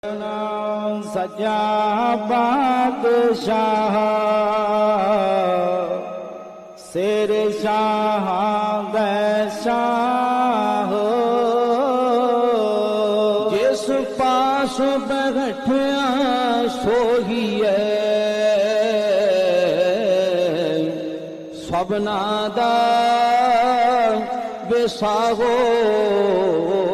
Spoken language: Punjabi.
सजा बादशाह शेर शाह शाह जिस पास बैठिया सोहिए सबना दा बेसागो